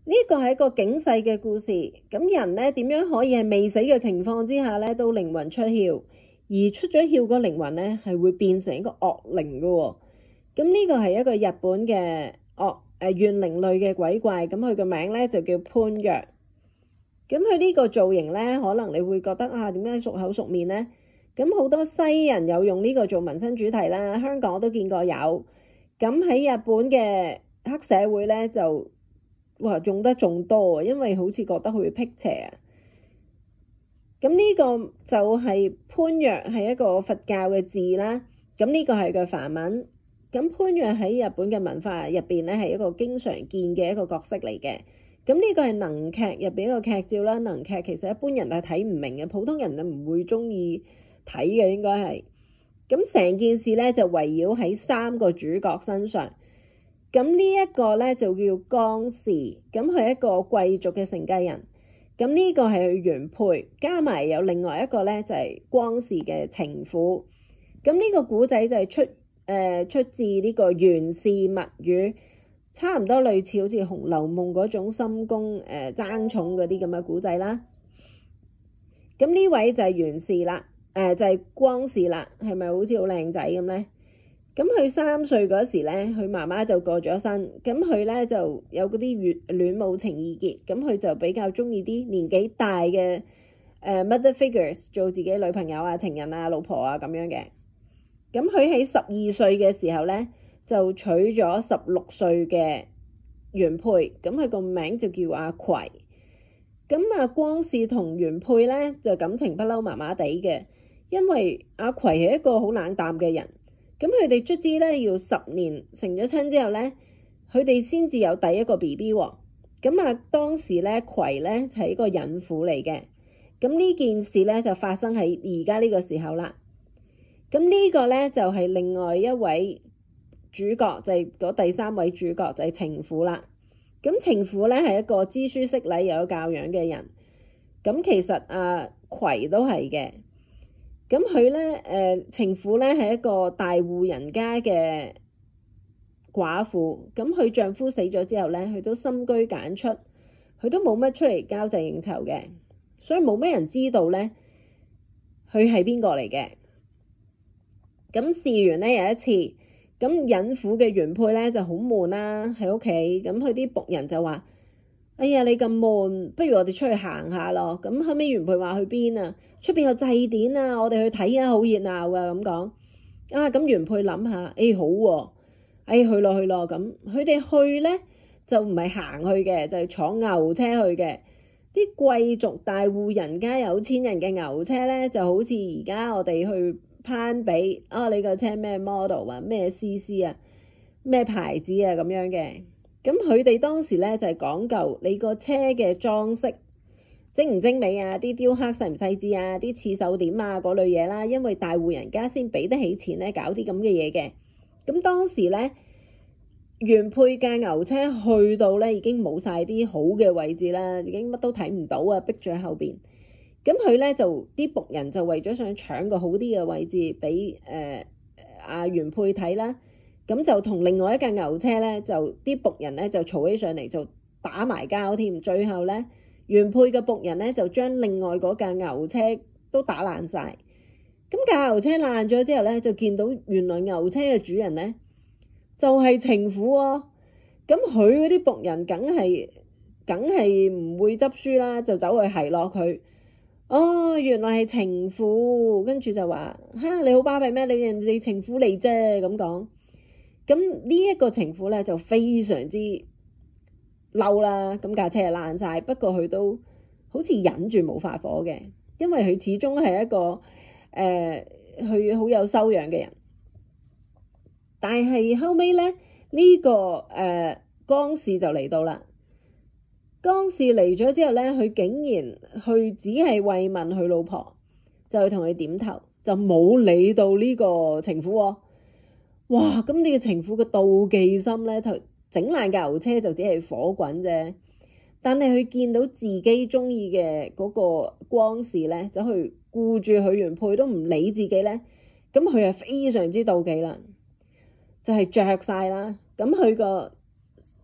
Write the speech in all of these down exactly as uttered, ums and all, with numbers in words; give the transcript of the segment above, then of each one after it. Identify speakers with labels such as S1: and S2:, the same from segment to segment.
S1: 呢個係一個警世嘅故事。咁人咧點樣可以係未死嘅情況之下咧都靈魂出竅，而出咗竅個靈魂咧係會變成一個惡靈嘅喎。咁呢個係一個日本嘅惡誒怨靈類嘅鬼怪，咁佢個名咧就叫潘若。咁佢呢個造型咧，可能你會覺得啊，點解熟口熟面咧？咁好多西人有用呢個做紋身主題啦，香港我都見過有。咁喺日本嘅黑社會咧就哇用得仲多，因為好似覺得佢會辟邪啊。咁呢個就係潘若，係一個佛教嘅字啦。咁呢個係個梵文。咁潘若喺日本嘅文化入邊咧係一個經常見嘅一個角色嚟嘅。咁呢個係能劇入邊一個劇照啦。能劇其實一般人係睇唔明嘅，普通人就唔會中意睇嘅，應該係。咁成件事咧就圍繞喺三個主角身上。咁呢一個咧就叫江氏，咁佢係一個貴族嘅承繼人。咁呢個係佢原配，加埋有另外一個咧就係光氏嘅情婦。咁呢個古仔就係出誒、呃、出自呢個源氏物語。差唔多類似好似《紅樓夢》嗰種深宮誒爭寵嗰啲咁嘅古仔啦。咁呢位就係源氏啦，誒、呃、就係、是、光氏啦，係咪好似好靚仔咁咧？咁佢三歲嗰時咧，佢媽媽就過咗身，咁佢咧就有嗰啲戀母情意結，咁佢就比較中意啲年紀大嘅誒、呃、mother figures 做自己女朋友啊、情人啊、老婆啊咁樣嘅。咁佢喺十二歲嘅時候咧，就娶咗十六歲嘅原配，咁佢個名就叫阿葵。咁阿光氏同原配咧就感情不嬲麻麻地嘅，因為阿葵係一個好冷淡嘅人。咁佢哋卒之咧要十年成咗親之後咧，佢哋先至有第一個 B B 喎。咁啊當時咧葵咧就係一個孕婦嚟嘅。咁呢件事咧就發生喺而家呢個時候啦。咁呢個咧就係另外一位主角，就係嗰第三位主角就係情婦啦。咁情婦咧係一個知書識禮又有教養嘅人。咁其實啊葵都係嘅。咁佢咧誒情婦咧係一個大戶人家嘅寡婦。咁佢丈夫死咗之後咧，佢都深居簡出，佢都冇乜出嚟交際應酬嘅，所以冇咩人知道咧佢係邊個嚟嘅。咁試完咧有一次，咁隱婦嘅原配咧就好悶啦喺屋企，咁佢啲僕人就話：哎呀你咁悶，不如我哋出去行下咯。咁後尾原配話去邊啊？出邊有祭典啊，我哋去睇啊，好熱鬧噶咁講。啊咁原配諗下，誒、哎、好喎、啊，誒、哎、去咯去咯咁。佢哋去咧就唔係行去嘅，就係、是、坐牛車去嘅。啲貴族大戶人家有錢人嘅牛車咧，就好似而家我哋去攀比啊！你個車咩 model 啊？咩 C C 啊？咩牌子啊？咁樣嘅。咁佢哋當時咧就係、是、講究你個車嘅裝飾精唔精美啊？啲雕刻細唔細緻啊？啲刺繡點啊嗰類嘢啦。因為大戶人家先俾得起錢咧，搞啲咁嘅嘢嘅。咁當時咧原配架牛車去到咧已經冇晒啲好嘅位置啦，已經乜都睇唔到啊，逼住喺後邊。咁佢咧就啲僕人就為咗想搶個好啲嘅位置俾誒阿原配睇啦，咁就同另外一架牛車咧就啲僕人咧就嘈起上嚟，就打埋交添。最後咧原配嘅僕人咧就將另外嗰架牛車都打爛晒。咁架牛車爛咗之後咧，就見到原來牛車嘅主人咧就係、是、情婦喎、哦。咁佢嗰啲僕人梗係梗係唔會執輸啦，就走去奚落佢。哦，原來係情婦，跟住就話吓你好巴閉咩？你人哋情婦嚟啫咁講。咁呢一個情婦咧就非常之嬲啦，咁架車係爛晒，不過佢都好似忍住冇發火嘅，因為佢始終係一個誒佢好有修養嘅人。但係後尾咧呢、這個誒、呃、江氏就嚟到啦。江氏嚟咗之後咧，佢竟然去只係慰問佢老婆，就去同佢點頭，就冇理到呢個情婦、哦。哇！咁呢個情婦嘅妒忌心咧，整爛架牛車就只係火滾啫。但係佢見到自己中意嘅嗰個光氏咧，走去顧住佢原配都唔理自己咧，咁佢係非常之妒忌啦，就係着晒啦。咁佢個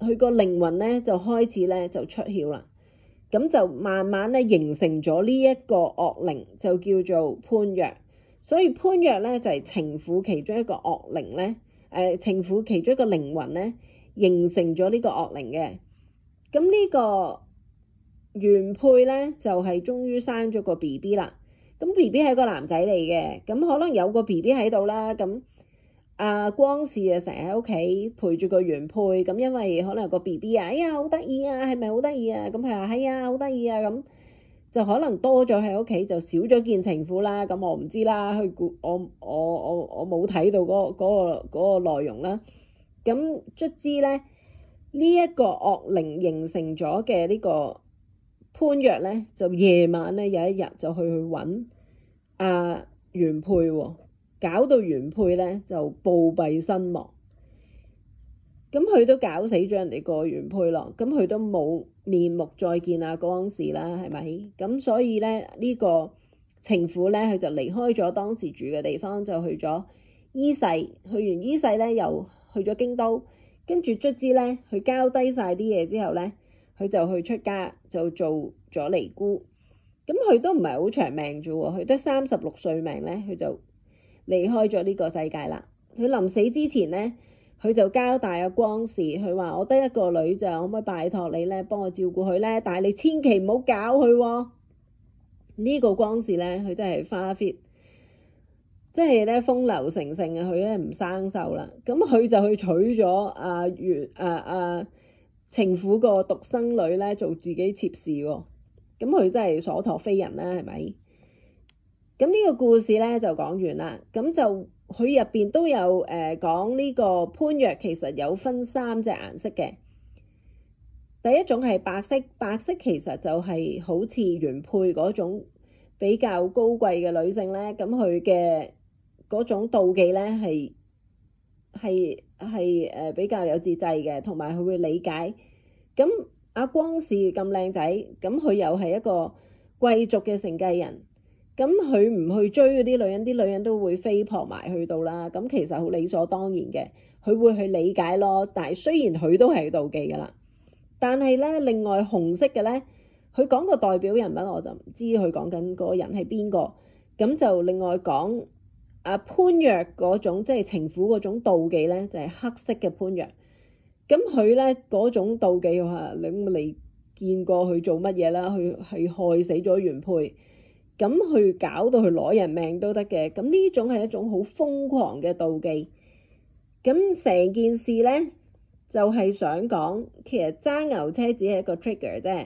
S1: 佢個靈魂咧就開始咧就出竅啦。咁就慢慢咧形成咗呢一個惡靈，就叫做潘若。所以潘若咧就係、是、情婦其中一個惡靈咧，誒、呃、情婦其中一個靈魂咧形成咗呢個惡靈嘅。咁呢個原配咧就係、是、終於生咗個 B B 啦。咁 B B 係個男仔嚟嘅，咁可能有個 B B 喺度啦。咁啊光視啊成日喺屋企陪住個原配，咁因為可能有個 B B 啊，哎呀好得意啊，係咪好得意啊？咁佢話係啊，好得意啊，咁就可能多咗喺屋企，就少咗見情婦啦。咁我唔知啦，去估我我我我冇睇到嗰、嗰個嗰、嗰個嗰個內容啦。咁卒之咧呢一、這個惡靈形成咗嘅呢個潘若咧，就夜晚咧有一日就去去揾啊原配喎、哦。搞到原配咧就暴斃身亡，咁佢都搞死咗人哋個原配咯，咁佢都冇面目再見阿光視啦，係咪？咁所以咧呢、這個情婦咧佢就離開咗當時住嘅地方，就去咗伊勢，去完伊勢咧又去咗京都，跟住卒之咧佢交低晒啲嘢之後咧，佢就去出家就做咗尼姑，咁佢都唔係好長命啫喎，佢得三十六歲命咧，佢就離開咗呢個世界啦。佢臨死之前咧，佢就交代阿光視，佢話我得一個女就可唔可以拜託你咧，幫我照顧佢咧？但係你千祈唔好搞佢喎。呢、這個光視咧，佢真係花 fit，即係咧風流成性啊！佢咧唔生鏽啦，咁佢就去娶咗阿原啊啊情婦個獨生女咧做自己妾侍喎。咁佢真係所託非人啦，係咪？咁呢個故事咧就講完啦，咁就佢入邊都有誒、呃、講呢個潘若其實有分三隻顏色嘅。第一種係白色，白色其實就係好似原配嗰種比較高貴嘅女性咧，咁佢嘅嗰種妒忌咧係係係誒比較有節制嘅，同埋佢會理解。咁阿光視咁靚仔，咁佢又係一個貴族嘅承繼人。咁佢唔去追嗰啲女人，啲女人都會飛撲埋去到啦。咁其實好理所當然嘅，佢會去理解咯。但係雖然佢都係妒忌噶啦，但係咧另外紅色嘅咧，佢講個代表人物我就唔知佢講緊嗰個人係邊個。咁就另外講阿潘若嗰種即係情婦嗰種妒忌咧，就係、是、黑色嘅潘若。咁佢咧嗰種妒忌話，你你見過佢做乜嘢啦？佢係害死咗原配。咁去搞到佢攞人命都得嘅，咁呢種係一種好瘋狂嘅妒忌。咁成件事咧就係、是、想講，其實揸牛車只係一個 trigger 啫。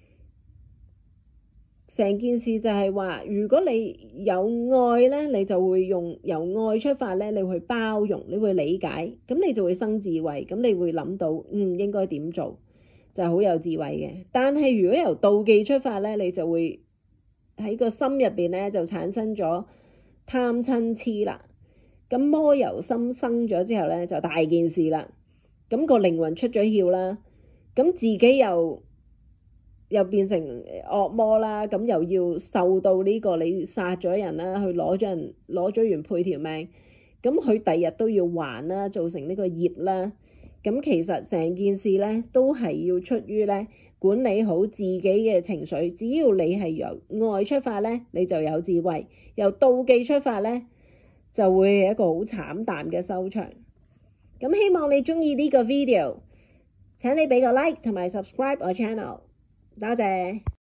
S1: 成件事就係話，如果你有愛咧，你就會用由愛出發咧，你會包容，你會理解，咁你就會生智慧，咁你會諗到嗯應該點做，就係、是、好有智慧嘅。但係如果由妒忌出發咧，你就會喺個心入邊咧就產生咗貪嗔痴啦，咁魔由心生咗之後咧就大件事啦，咁個靈魂出咗竅啦，咁自己又又變成惡魔啦，咁又要受到呢個你殺咗人啦，去攞咗人攞咗原配條命，咁佢第日都要還啦，造成呢個業啦，咁其實成件事咧都係要出於咧管理好自己嘅情緒，只要你係由愛出發咧，你就有智慧；由妒忌出發咧，就會係一個好慘淡嘅收場。咁希望你鍾意呢個 video，請你俾個 like 同埋 subscribe 我 channel，多謝。